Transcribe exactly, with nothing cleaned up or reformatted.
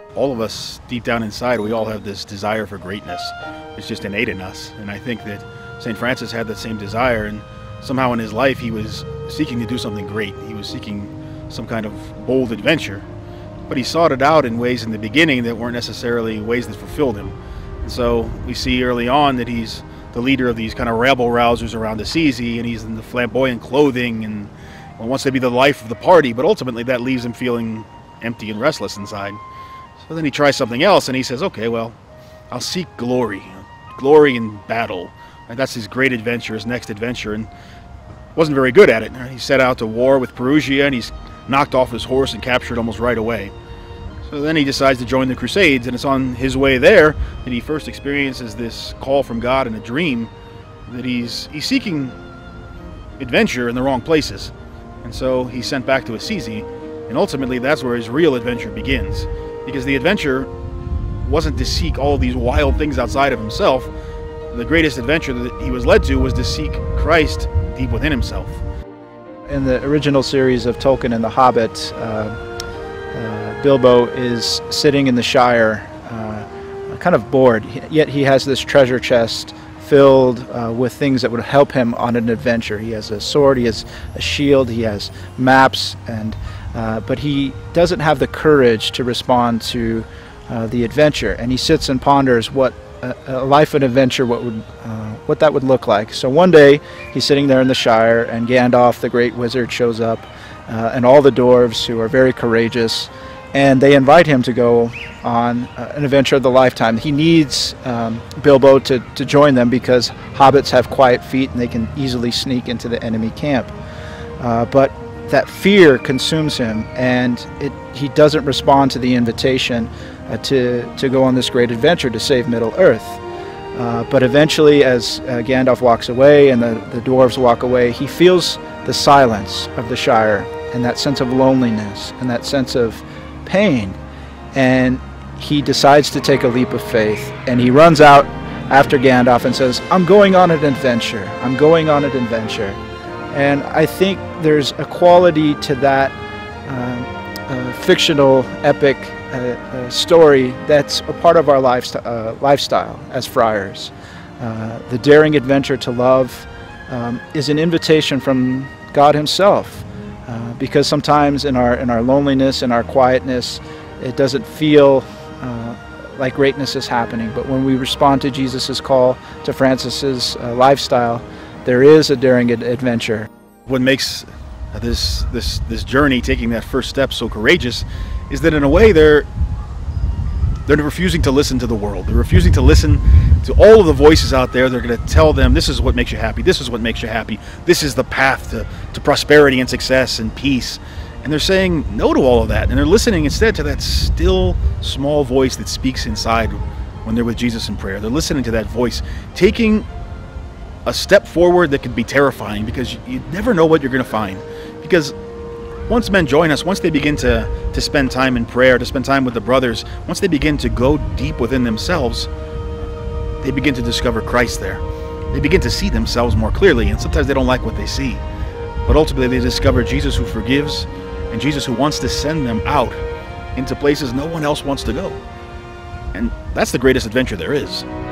All of us, deep down inside, we all have this desire for greatness. It's just innate in us. And I think that Saint Francis had that same desire, and somehow in his life he was seeking to do something great. He was seeking some kind of bold adventure. But he sought it out in ways in the beginning that weren't necessarily ways that fulfilled him. And so we see early on that he's the leader of these kind of rabble-rousers around Assisi, and he's in the flamboyant clothing and well, wants to be the life of the party, but ultimately that leaves him feeling empty and restless inside. So then he tries something else, and he says, okay, well, I'll seek glory, glory in battle. And that's his great adventure, his next adventure, and wasn't very good at it. He set out to war with Perugia, and he's knocked off his horse and captured almost right away. So then he decides to join the Crusades, and it's on his way there that he first experiences this call from God in a dream that he's, he's seeking adventure in the wrong places. And so he's sent back to Assisi, and ultimately that's where his real adventure begins. Because the adventure wasn't to seek all these wild things outside of himself. The greatest adventure that he was led to was to seek Christ deep within himself. In the original series of Tolkien and the Hobbit, uh, uh, Bilbo is sitting in the Shire, uh, kind of bored, yet he has this treasure chest filled uh, with things that would help him on an adventure. He has a sword, he has a shield, he has maps, and uh, but he doesn't have the courage to respond to uh, the adventure, and he sits and ponders what a, a life and adventure, what would uh, what that would look like. So one day he's sitting there in the Shire, and Gandalf, the great wizard, shows up, uh, and all the dwarves, who are very courageous, and they invite him to go on uh, an adventure of the lifetime. He needs um, Bilbo to, to join them because hobbits have quiet feet and they can easily sneak into the enemy camp. Uh, but that fear consumes him, and it, he doesn't respond to the invitation uh, to, to go on this great adventure to save Middle-earth. Uh, but eventually, as uh, Gandalf walks away and the, the dwarves walk away, he feels the silence of the Shire and that sense of loneliness and that sense of pain, and he decides to take a leap of faith, and he runs out after Gandalf and says, I'm going on an adventure, I'm going on an adventure. And I think there's a quality to that uh, uh, fictional epic uh, uh, story that's a part of our lifestyle, uh, lifestyle as friars. Uh, the daring adventure to love um, is an invitation from God himself. Uh, because sometimes in our in our loneliness, in our quietness, it doesn't feel uh, like greatness is happening. But when we respond to Jesus' call, to Francis's uh, lifestyle, there is a daring ad adventure. What makes this this this journey, taking that first step, so courageous, is that in a way they're they're refusing to listen to the world. They're refusing to listen to all of the voices out there. They're going to tell them, this is what makes you happy, this is what makes you happy, this is the path to, to prosperity and success and peace. And they're saying no to all of that, and they're listening instead to that still small voice that speaks inside when they're with Jesus in prayer. They're listening to that voice, taking a step forward that could be terrifying, because you, you never know what you're going to find. Because once men join us, once they begin to, to spend time in prayer, to spend time with the brothers, once they begin to go deep within themselves, they begin to discover Christ there. They begin to see themselves more clearly, and sometimes they don't like what they see. But ultimately they discover Jesus who forgives, and Jesus who wants to send them out into places no one else wants to go. And that's the greatest adventure there is.